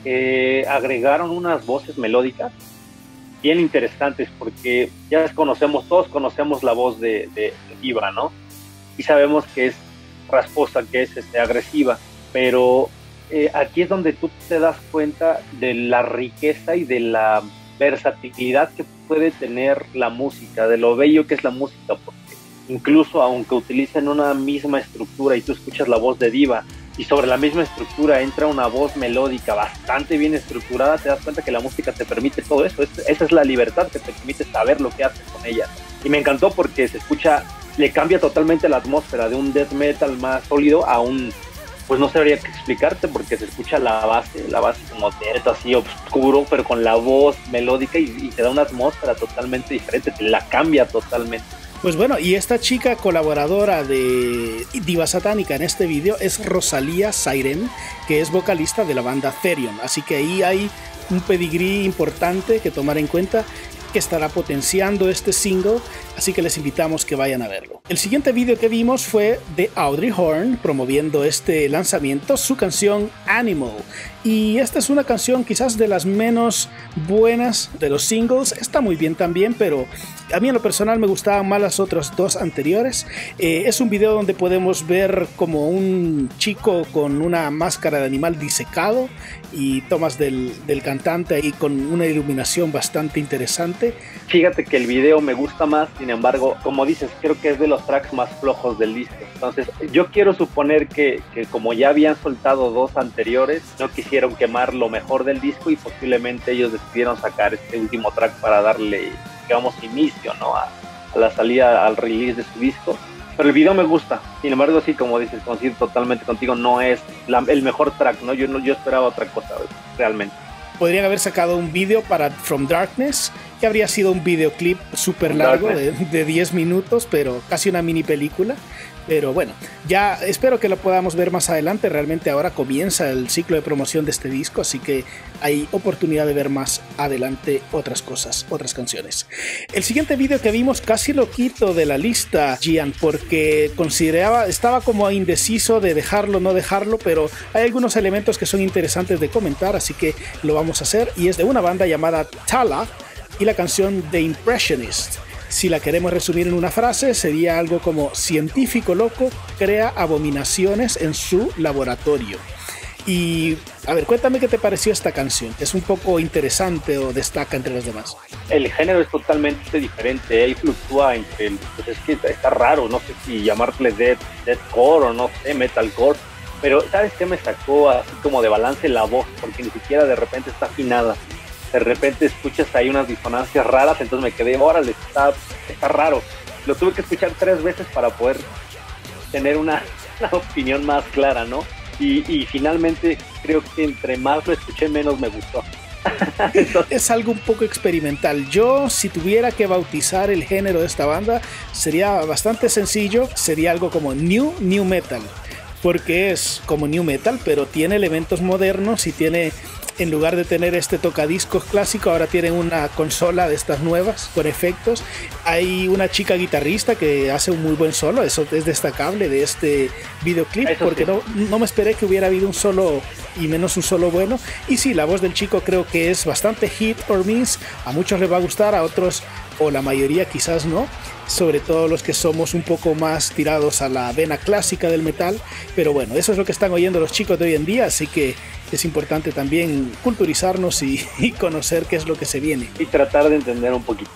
Eh, agregaron unas voces melódicas bien interesantes, porque ya conocemos, todos conocemos la voz de, de, de Diva, ¿no? Y sabemos que es rasposa, que es este, agresiva, pero eh, aquí es donde tú te das cuenta de la riqueza y de la versatilidad que puede tener la música, de lo bello que es la música, porque incluso aunque utilicen una misma estructura y tú escuchas la voz de Diva, y sobre la misma estructura entra una voz melódica bastante bien estructurada, te das cuenta que la música te permite todo eso. Es, esa es la libertad que te permite saber lo que haces con ella. Y me encantó porque se escucha, le cambia totalmente la atmósfera de un death metal más sólido a un, pues no sabría qué explicarte, porque se escucha la base, la base como death así oscuro, pero con la voz melódica y, y te da una atmósfera totalmente diferente, te la cambia totalmente. Pues bueno, y esta chica colaboradora de Diva Satánica en este vídeo es Rosalía Siren, que es vocalista de la banda Therion. Así que ahí hay un pedigrí importante que tomar en cuenta, que estará potenciando este single, así que les invitamos que vayan a verlo. El siguiente vídeo que vimos fue de Audrey Horne promoviendo este lanzamiento, su canción Animal. Y esta es una canción quizás de las menos buenas de los singles, está muy bien también, pero a mí en lo personal me gustaban más las otras dos anteriores. Eh, es un video donde podemos ver como un chico con una máscara de animal disecado y tomas del, del cantante ahí con una iluminación bastante interesante. Fíjate que el video me gusta más, sin embargo, como dices, creo que es de los tracks más flojos del disco. Entonces, yo quiero suponer que, que como ya habían soltado dos anteriores, no quisieron quemar lo mejor del disco y posiblemente ellos decidieron sacar este último track para darle, digamos, inicio, ¿no? a, a la salida, al release de su disco. Pero el video me gusta, sin embargo, sí, como dices, coincido totalmente contigo, no es la, el mejor track, ¿no? Yo, no, yo esperaba otra cosa, realmente. Podrían haber sacado un video para From Darkness, que habría sido un videoclip súper largo de, de diez minutos, pero casi una mini película. Pero bueno, ya espero que lo podamos ver más adelante. Realmente ahora comienza el ciclo de promoción de este disco, así que hay oportunidad de ver más adelante otras cosas, otras canciones. El siguiente video que vimos casi lo quito de la lista, Gian, porque consideraba, estaba como indeciso de dejarlo o no dejarlo, pero hay algunos elementos que son interesantes de comentar, así que lo vamos a hacer, y es de una banda llamada Tala y la canción The Impressionist. Si la queremos resumir en una frase, sería algo como: científico loco crea abominaciones en su laboratorio. Y, a ver, cuéntame qué te pareció esta canción, que es un poco interesante o destaca entre los demás. El género es totalmente diferente, ahí fluctúa entre el, pues es que está raro, no sé si llamarle death, deathcore o no sé, metalcore, pero ¿sabes qué me sacó así como de balance la voz? Porque ni siquiera de repente está afinada. De repente escuchas ahí unas disonancias raras, entonces me quedé, órale, está, está raro. Lo tuve que escuchar tres veces para poder tener una, una opinión más clara, ¿no? Y, y finalmente creo que entre más lo escuché, menos me gustó. Entonces, es algo un poco experimental. Yo, si tuviera que bautizar el género de esta banda, sería bastante sencillo, sería algo como New New Metal, porque es como New Metal, pero tiene elementos modernos y tiene... En lugar de tener este tocadiscos clásico, ahora tienen una consola de estas nuevas con efectos. Hay una chica guitarrista que hace un muy buen solo, eso es destacable de este videoclip, eso porque sí. no, no me esperé que hubiera habido un solo y menos un solo bueno. Y sí, la voz del chico creo que es bastante hit or miss, a muchos les va a gustar, a otros o la mayoría quizás no, sobre todo los que somos un poco más tirados a la vena clásica del metal, pero bueno, eso es lo que están oyendo los chicos de hoy en día, así que es importante también culturizarnos y, y conocer qué es lo que se viene. Y tratar de entender un poquito.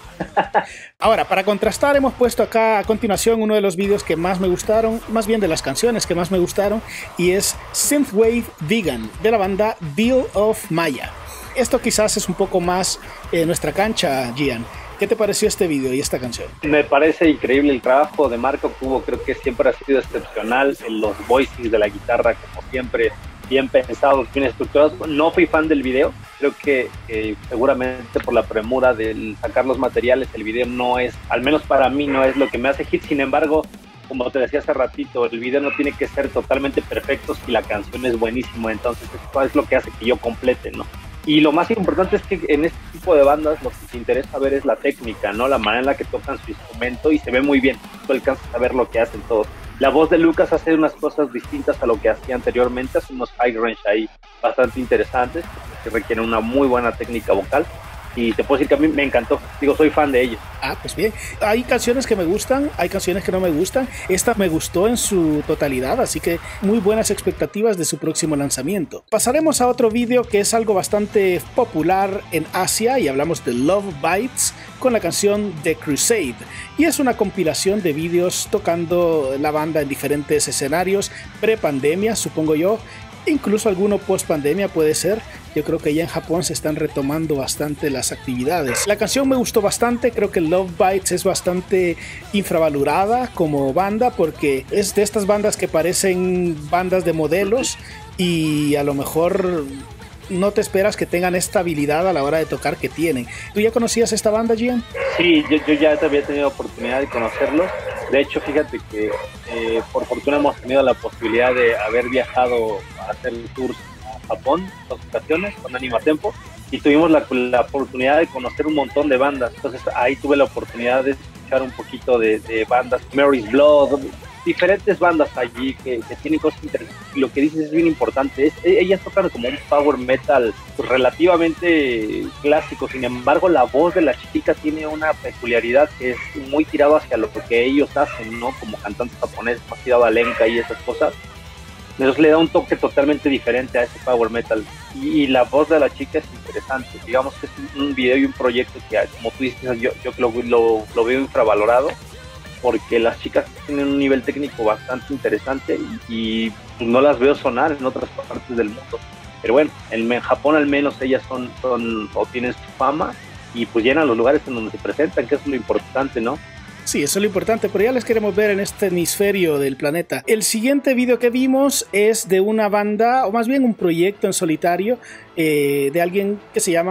Ahora, para contrastar, hemos puesto acá a continuación uno de los vídeos que más me gustaron, más bien de las canciones que más me gustaron, y es Synthwave Vegan, de la banda Bill of Maya. Esto quizás es un poco más eh, nuestra cancha, Gian. ¿Qué te pareció este video y esta canción? Me parece increíble el trabajo de Marco Cubo, creo que siempre ha sido excepcional en los voicings de la guitarra, como siempre, bien pensados, bien estructurados. No fui fan del video, creo que eh, seguramente por la premura de sacar los materiales, el video no es, al menos para mí, no es lo que me hace hit. Sin embargo, como te decía hace ratito, el video no tiene que ser totalmente perfecto si la canción es buenísima, entonces esto es lo que hace que yo complete, ¿no? Y lo más importante es que en este tipo de bandas lo que te interesa ver es la técnica, ¿no? La manera en la que tocan su instrumento, y se ve muy bien. Tú alcanzas a ver lo que hacen todos. La voz de Lucas hace unas cosas distintas a lo que hacía anteriormente, hace unos high range ahí bastante interesantes, que requieren una muy buena técnica vocal. Y te puedo decir que a mí me encantó, digo, soy fan de ellos. Ah, pues bien, hay canciones que me gustan, hay canciones que no me gustan. Esta me gustó en su totalidad, así que muy buenas expectativas de su próximo lanzamiento. Pasaremos a otro vídeo que es algo bastante popular en Asia, y hablamos de Love Bites con la canción The Crusade, y es una compilación de vídeos tocando la banda en diferentes escenarios pre-pandemia, supongo yo. Incluso alguno post pandemia puede ser. Yo creo que ya en Japón se están retomando bastante las actividades. La canción me gustó bastante, creo que Love Bites es bastante infravalorada como banda, porque es de estas bandas que parecen bandas de modelos y a lo mejor no te esperas que tengan esta habilidad a la hora de tocar que tienen. ¿Tú ya conocías esta banda, Gian? Sí, yo, yo ya había tenido oportunidad de conocerlos. De hecho, fíjate que eh, por fortuna hemos tenido la posibilidad de haber viajado a hacer tours a Japón en dos ocasiones con Anima Tempo, y tuvimos la, la oportunidad de conocer un montón de bandas. Entonces ahí tuve la oportunidad de escuchar un poquito de, de bandas, Mary's Blood, diferentes bandas allí que, que tienen cosas interesantes. Y lo que dices es bien importante, es, ellas tocan como un power metal pues, relativamente clásico. Sin embargo, la voz de la chica tiene una peculiaridad que es muy tirado hacia lo que ellos hacen, ¿no? Como cantantes japoneses, más tirado a Lenka y esas cosas. Entonces le da un toque totalmente diferente a ese power metal, y, y la voz de la chica es interesante. Digamos que es un video y un proyecto que, como tú dices, yo, yo lo, lo, lo veo infravalorado, porque las chicas tienen un nivel técnico bastante interesante y, y pues no las veo sonar en otras partes del mundo. Pero bueno, en, en Japón al menos ellas son, son o tienen su fama, y pues llenan los lugares en donde se presentan, que es lo importante, ¿no? Sí, eso es lo importante, pero ya les queremos ver en este hemisferio del planeta. El siguiente video que vimos es de una banda, o más bien un proyecto en solitario, eh, de alguien que se llama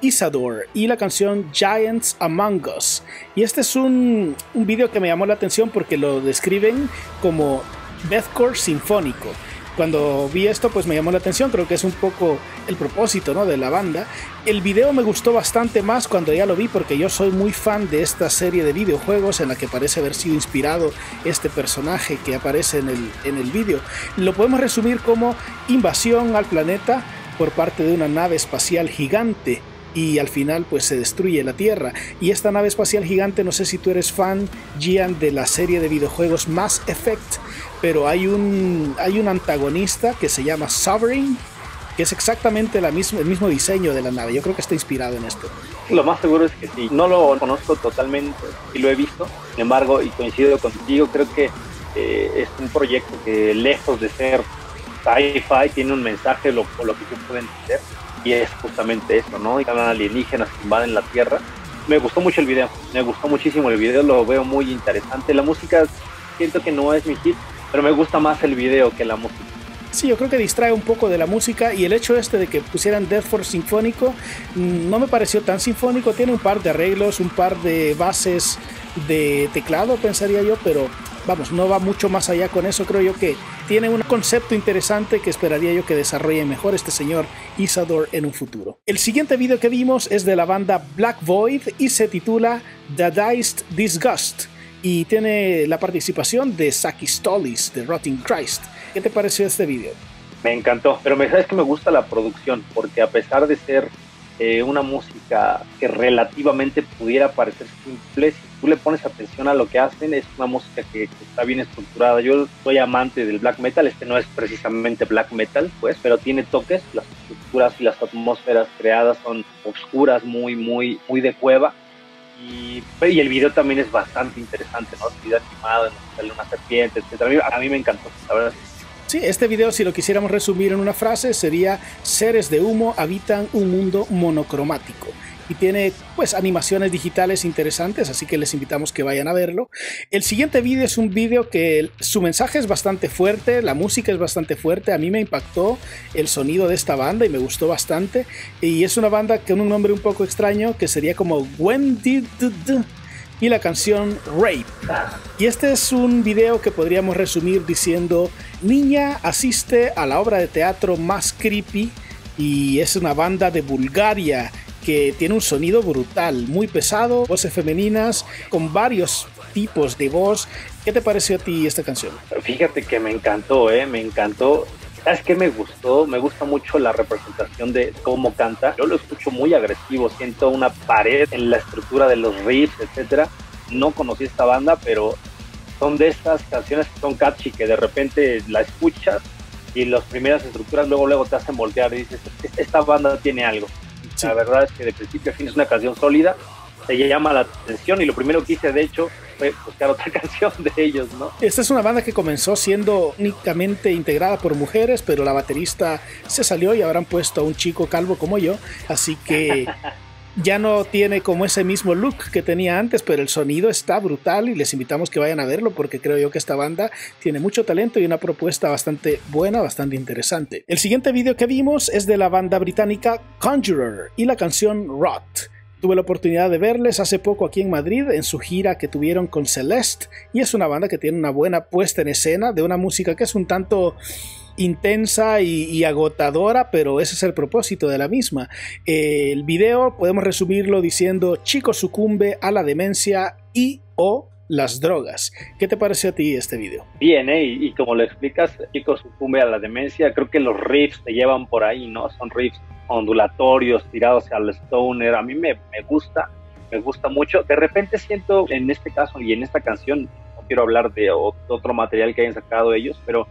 Isadore y la canción Giants Among Us. Y este es un, un video que me llamó la atención porque lo describen como deathcore sinfónico. Cuando vi esto pues me llamó la atención, creo que es un poco el propósito, ¿no?, de la banda. El video me gustó bastante más cuando ya lo vi porque yo soy muy fan de esta serie de videojuegos en la que parece haber sido inspirado este personaje que aparece en el, en el video. Lo podemos resumir como invasión al planeta por parte de una nave espacial gigante y al final pues se destruye la Tierra. Y esta nave espacial gigante, no sé si tú eres fan, Gian, de la serie de videojuegos Mass Effect, pero hay un, hay un antagonista que se llama Sovereign, que es exactamente la misma, el mismo diseño de la nave. Yo creo que está inspirado en esto. Lo más seguro es que sí. No lo conozco totalmente y lo he visto. Sin embargo, y coincido contigo, creo que eh, es un proyecto que lejos de ser sci-fi tiene un mensaje, lo, por lo que yo puedo entender, y es justamente eso, ¿no? Y hablan alienígenas que invaden la Tierra. Me gustó mucho el video, me gustó muchísimo el video, lo veo muy interesante. La música siento que no es mi hit, pero me gusta más el video que la música. Sí, yo creo que distrae un poco de la música, y el hecho este de que pusieran deathcore sinfónico no me pareció tan sinfónico. Tiene un par de arreglos, un par de bases de teclado, pensaría yo, pero vamos, no va mucho más allá con eso. Creo yo que tiene un concepto interesante que esperaría yo que desarrolle mejor este señor Isadore en un futuro. El siguiente video que vimos es de la banda Black Void y se titula Dadaist Disgust y tiene la participación de Saki Stollis de Rotting Christ. ¿Qué te pareció este video? Me encantó, pero me sabes que me gusta la producción, porque a pesar de ser eh, una música que relativamente pudiera parecer simple, si tú le pones atención a lo que hacen, es una música que, que está bien estructurada. Yo soy amante del black metal, este no es precisamente black metal, pues, pero tiene toques, las estructuras y las atmósferas creadas son oscuras, muy, muy, muy de cueva. Y, y el video también es bastante interesante, ¿no? El video animado, en donde sale una serpiente, etcétera. A mí, a mí me encantó, la verdad. Sí, este video, si lo quisiéramos resumir en una frase, sería: seres de humo habitan un mundo monocromático. Y tiene pues animaciones digitales interesantes, así que les invitamos que vayan a verlo. El siguiente video es un video que su mensaje es bastante fuerte, la música es bastante fuerte. A mí me impactó el sonido de esta banda y me gustó bastante. Y es una banda con un nombre un poco extraño que sería como When Did y la canción Rape. Y este es un video que podríamos resumir diciendo: niña asiste a la obra de teatro más creepy, y es una banda de Bulgaria que tiene un sonido brutal, muy pesado, voces femeninas con varios tipos de voz. ¿Qué te pareció a ti esta canción? Fíjate que me encantó, ¿eh? Me encantó. ¿Sabes qué me gustó? Me gusta mucho la representación de cómo canta. Yo lo escucho muy agresivo, siento una pared en la estructura de los riffs, etcétera. No conocí esta banda, pero son de estas canciones que son catchy, que de repente la escuchas y las primeras estructuras luego luego te hacen voltear y dices: esta banda tiene algo. Sí. La verdad es que de principio a fin es una canción sólida, te llama la atención, y lo primero que hice de hecho fue buscar otra canción de ellos, ¿no? Esta es una banda que comenzó siendo únicamente integrada por mujeres, pero la baterista se salió y habrán puesto a un chico calvo como yo, así que ya no tiene como ese mismo look que tenía antes, pero el sonido está brutal y les invitamos que vayan a verlo, porque creo yo que esta banda tiene mucho talento y una propuesta bastante buena, bastante interesante. El siguiente video que vimos es de la banda británica Conjurer y la canción Rot. Tuve la oportunidad de verles hace poco aquí en Madrid en su gira que tuvieron con Celeste, y es una banda que tiene una buena puesta en escena de una música que es un tanto intensa y, y agotadora, pero ese es el propósito de la misma. Eh, el video podemos resumirlo diciendo: chico sucumbe a la demencia y o las drogas. ¿Qué te pareció a ti este video? Bien, ¿eh? y, y como lo explicas, chico sucumbe a la demencia, creo que los riffs te llevan por ahí, ¿no? Son riffs ondulatorios, tirados al stoner. A mí me, me gusta, me gusta mucho. De repente siento, en este caso y en esta canción, no quiero hablar de otro material que hayan sacado ellos, pero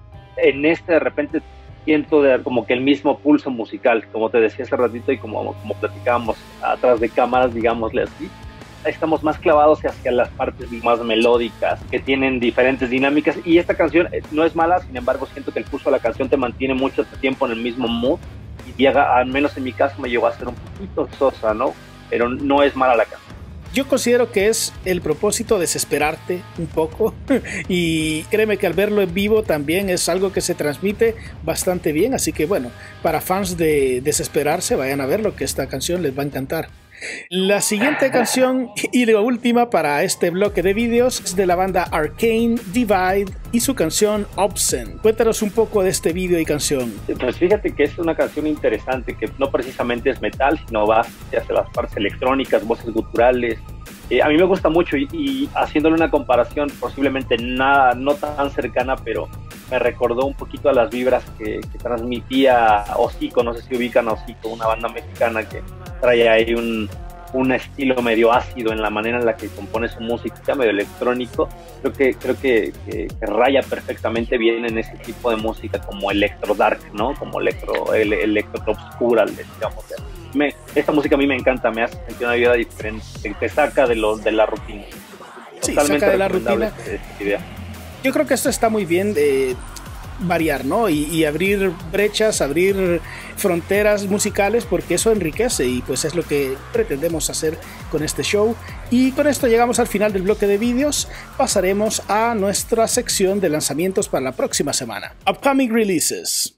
en este de repente siento de, como que el mismo pulso musical, como te decía hace ratito y como, como platicábamos atrás de cámaras, digámosle así. Estamos más clavados hacia las partes más melódicas, que tienen diferentes dinámicas, y esta canción no es mala. Sin embargo, siento que el pulso de la canción te mantiene mucho tiempo en el mismo mood, y llega, al menos en mi caso, me llegó a ser un poquito sosa, ¿no? Pero no es mala la canción. Yo considero que es el propósito desesperarte un poco y créeme que al verlo en vivo también es algo que se transmite bastante bien, así que bueno, para fans de desesperarse vayan a verlo, que esta canción les va a encantar. La siguiente canción y la última para este bloque de vídeos es de la banda Arcane Divide y su canción Obscene. Cuéntanos un poco de este vídeo y canción. Pues fíjate que es una canción interesante que no precisamente es metal, sino va hacia las partes electrónicas, voces guturales. Eh, a mí me gusta mucho y, y haciéndole una comparación posiblemente nada, no tan cercana, pero me recordó un poquito a las vibras que, que transmitía Hocico. No sé si ubican a Hocico, una banda mexicana que trae ahí un, un estilo medio ácido en la manera en la que compone su música, medio electrónico. Creo que creo que, que, que raya perfectamente bien en ese tipo de música como electro dark, ¿no? Como electro, el, electro obscura, digamos. Me, esta música a mí me encanta, me hace sentir una vida diferente, te, te saca de, lo, de la rutina. Sí, saca de la rutina. Esta, esta idea. Yo creo que esto está muy bien de variar, ¿no? Y, y abrir brechas, abrir fronteras musicales, porque eso enriquece y pues es lo que pretendemos hacer con este show. Y con esto llegamos al final del bloque de vídeos. Pasaremos a nuestra sección de lanzamientos para la próxima semana. Upcoming Releases.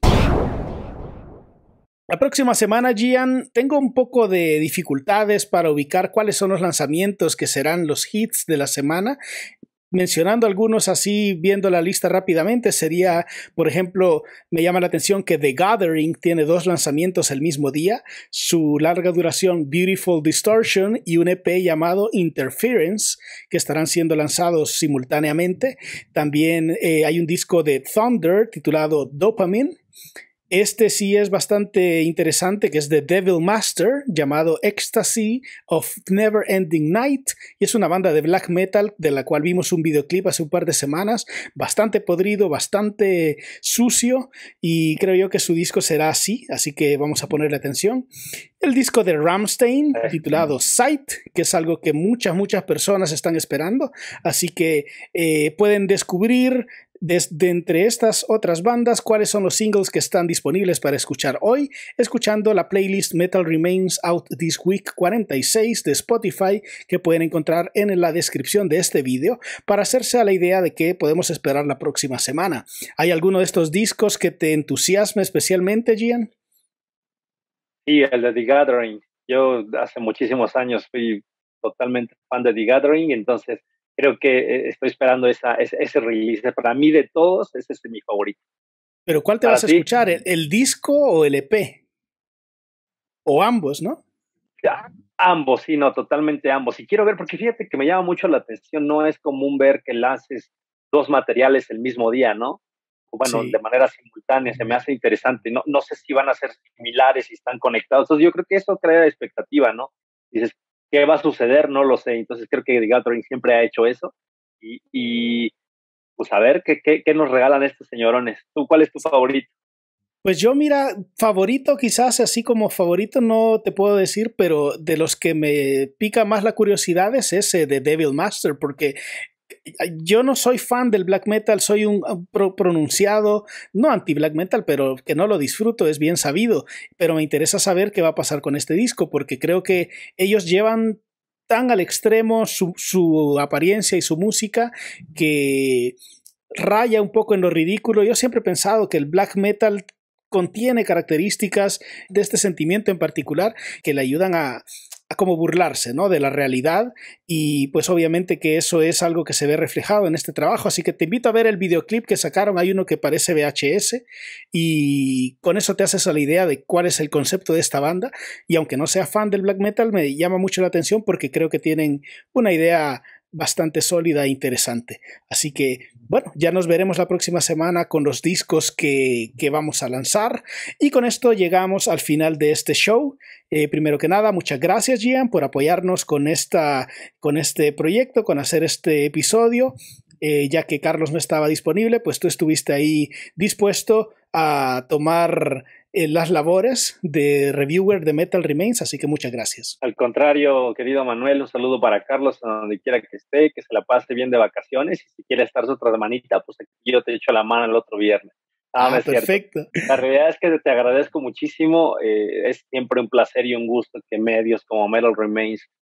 La próxima semana, Gian, tengo un poco de dificultades para ubicar cuáles son los lanzamientos que serán los hits de la semana. Mencionando algunos así, viendo la lista rápidamente, sería, por ejemplo, me llama la atención que The Gathering tiene dos lanzamientos el mismo día, su larga duración Beautiful Distortion y un E P llamado Interference, que estarán siendo lanzados simultáneamente. También eh, hay un disco de Thunder titulado Dopamine. Este sí es bastante interesante, que es de Devil Master, llamado Ecstasy of Never Ending Night, y es una banda de black metal de la cual vimos un videoclip hace un par de semanas, bastante podrido, bastante sucio, y creo yo que su disco será así, así que vamos a ponerle atención. El disco de Rammstein, titulado Sight, que es algo que muchas, muchas personas están esperando, así que eh, pueden descubrir desde entre estas otras bandas cuáles son los singles que están disponibles para escuchar hoy, escuchando la playlist Metal Remains Out This Week cuarenta y seis de Spotify, que pueden encontrar en la descripción de este vídeo, para hacerse a la idea de qué podemos esperar la próxima semana. ¿Hay alguno de estos discos que te entusiasme especialmente, Gian? Sí, el de The Gathering. Yo hace muchísimos años fui totalmente fan de The Gathering, entonces creo que estoy esperando esa, ese, ese release. Para mí, de todos, ese es mi favorito. ¿Pero cuál te ¿Para vas a ti? escuchar? ¿El, ¿El disco o el E P? O ambos, ¿no? Ya, ambos, sí, no, totalmente ambos. Y quiero ver, porque fíjate que me llama mucho la atención, no es común ver que lances dos materiales el mismo día, ¿no? O bueno, sí, de manera simultánea, se me hace interesante. No, no sé si van a ser similares, si están conectados. Entonces yo creo que eso crea expectativa, ¿no? Dices, ¿qué va a suceder? No lo sé. Entonces creo que The Gathering siempre ha hecho eso. Y, y pues a ver qué, qué, qué nos regalan estos señorones. ¿Tú cuál es tu favorito? Pues yo, mira, favorito quizás, así como favorito no te puedo decir, pero de los que me pica más la curiosidad es ese de Devil Master, porque yo no soy fan del black metal, soy un pro pronunciado, no anti-black metal, pero que no lo disfruto, es bien sabido, pero me interesa saber qué va a pasar con este disco, porque creo que ellos llevan tan al extremo su, su apariencia y su música que raya un poco en lo ridículo. Yo siempre he pensado que el black metal contiene características de este sentimiento en particular que le ayudan a, a como burlarse, ¿no?, de la realidad, y pues obviamente que eso es algo que se ve reflejado en este trabajo, así que te invito a ver el videoclip que sacaron. Hay uno que parece V H S y con eso te haces a la idea de cuál es el concepto de esta banda, y aunque no sea fan del black metal me llama mucho la atención porque creo que tienen una idea bastante sólida e interesante. Así que, bueno, ya nos veremos la próxima semana con los discos que, que vamos a lanzar. Y con esto llegamos al final de este show. Eh, primero que nada, muchas gracias, Gian, por apoyarnos con, esta, con este proyecto, con hacer este episodio. Eh, ya que Carlos no estaba disponible, pues tú estuviste ahí dispuesto a tomar eh, las labores de reviewer de Metal Remains, así que muchas gracias. Al contrario, querido Manuel, un saludo para Carlos, a donde quiera que esté, que se la pase bien de vacaciones, y si quiere estar otra semanita, pues aquí yo te echo la mano el otro viernes. Ah, ah, perfecto. Cierto. La realidad es que te agradezco muchísimo, eh, es siempre un placer y un gusto que medios como Metal Remains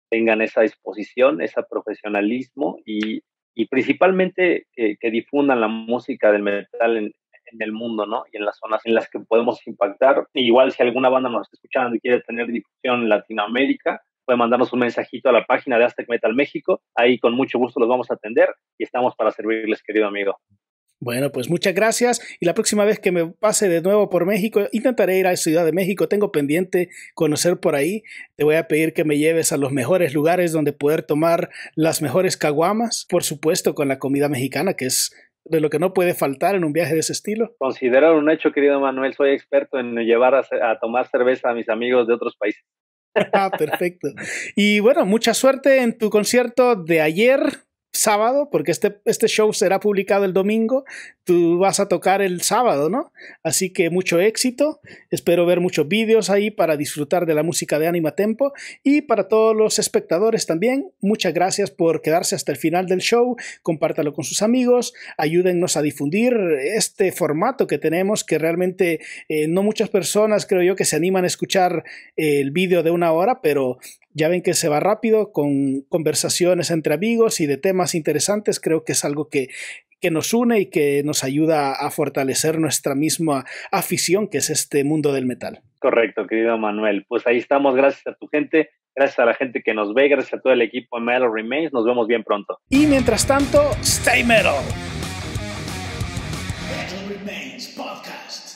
tengan esa disposición, ese profesionalismo y, y principalmente que, que difundan la música del metal en, en el mundo, ¿no? Y en las zonas en las que podemos impactar. Igual si alguna banda nos está escuchando y quiere tener difusión en Latinoamérica, puede mandarnos un mensajito a la página de Aztec Metal México. Ahí con mucho gusto los vamos a atender y estamos para servirles, querido amigo. Bueno, pues muchas gracias y la próxima vez que me pase de nuevo por México, intentaré ir a Ciudad de México, tengo pendiente conocer por ahí, te voy a pedir que me lleves a los mejores lugares donde poder tomar las mejores caguamas, por supuesto con la comida mexicana, que es de lo que no puede faltar en un viaje de ese estilo. Considero un hecho, querido Manuel, soy experto en llevar a, a tomar cerveza a mis amigos de otros países. Ah, perfecto. Y bueno, mucha suerte en tu concierto de ayer, sábado, porque este, este show será publicado el domingo, tú vas a tocar el sábado, ¿no? Así que mucho éxito, espero ver muchos vídeos ahí para disfrutar de la música de Anima Tempo y para todos los espectadores también, muchas gracias por quedarse hasta el final del show, compártalo con sus amigos, ayúdennos a difundir este formato que tenemos, que realmente eh, no muchas personas creo yo que se animan a escuchar eh, el vídeo de una hora, pero ya ven que se va rápido con conversaciones entre amigos y de temas interesantes. Creo que es algo que, que nos une y que nos ayuda a fortalecer nuestra misma afición, que es este mundo del metal. Correcto, querido Manuel. Pues ahí estamos, gracias a tu gente, gracias a la gente que nos ve, gracias a todo el equipo de Metal Remains. Nos vemos bien pronto. Y mientras tanto, stay metal. Metal Remains Podcast.